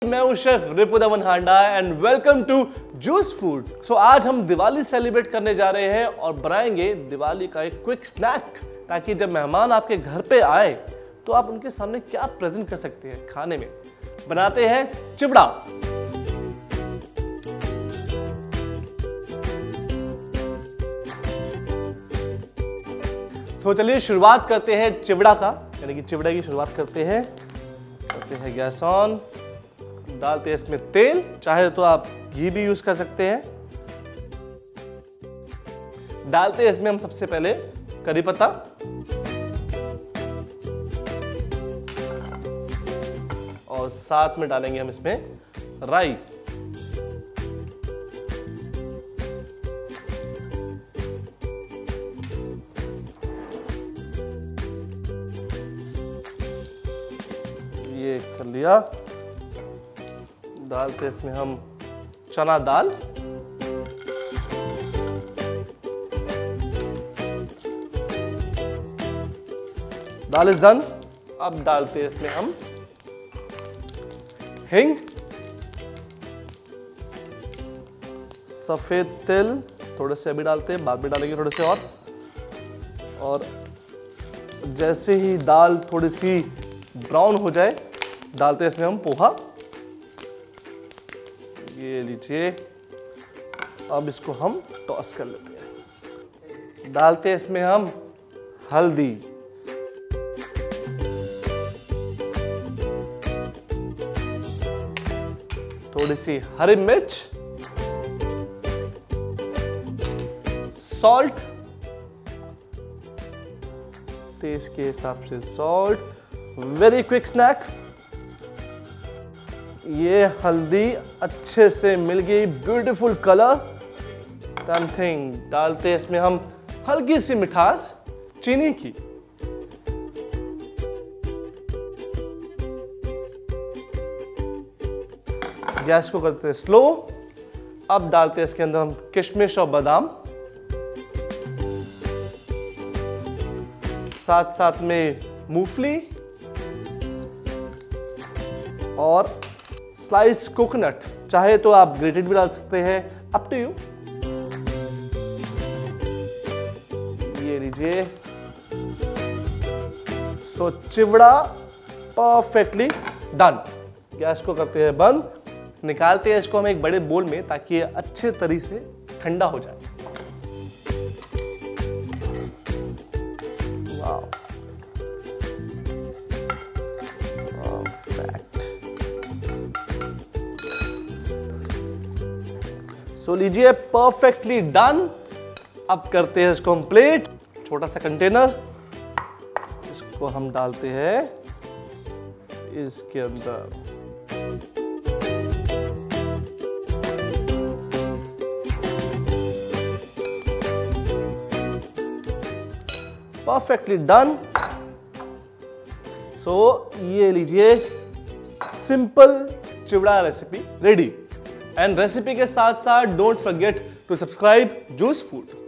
मैं हूं chef Ripu Daman Handa and welcome to juice food. आज हम दिवाली सेलिब्रेट करने जा रहे हैं और बनाएंगे दिवाली का एक क्विक स्नैक, ताकि जब मेहमान आपके घर पे आए तो आप उनके सामने क्या प्रेजेंट कर सकते हैं खाने में। बनाते हैं चिवड़ा। तो चलिए शुरुआत करते हैं चिवड़ा का, यानी कि चिवड़ा की शुरुआत करते हैं गैस ऑन। डालते हैं इसमें तेल, चाहे तो आप घी भी यूज कर सकते हैं। डालते हैं इसमें हम सबसे पहले करी पत्ता, और साथ में डालेंगे हम इसमें राई। ये कर लिया। डालते इसमें हम चना दाल, दाल इज डन। अब डालते हैं इसमें हम हिंग, सफेद तिल थोड़े से अभी डालते हैं, बाद में डालेंगे थोड़े से और जैसे ही दाल थोड़ी सी ब्राउन हो जाए डालते हैं इसमें हम पोहा। ये लीजिए, अब इसको हम टॉस कर लेते हैं। डालते हैं इसमें हम हल्दी, थोड़ी सी हरी मिर्च, सॉल्ट, टेस्ट के हिसाब से सॉल्ट। Very quick snack. ये हल्दी अच्छे से मिल गई, ब्यूटीफुल कलर। समथिंग डालते हैं इसमें हम हल्की सी मिठास चीनी की। गैस को करते हैं स्लो। अब डालते हैं इसके अंदर हम किशमिश और बादाम, साथ साथ में मूंगफली और स्लाइस कोकोनट, चाहे तो आप ग्रेटेड भी डाल सकते हैं, अप टू यू। ये लीजिए। So chivda perfectly done. Gas को करते हैं बंद। निकालते हैं इसको हम एक बड़े बोल में, ताकि ये अच्छे तरीके से ठंडा हो जाए। वाओ, सो लीजिए, परफेक्टली डन। अब करते हैं इसको हम प्लेट, छोटा सा कंटेनर, इसको हम डालते हैं इसके अंदर। Perfectly done. सो ये लीजिए, simple chivda recipe ready. And recipe के साथ साथ don't forget to subscribe juice food.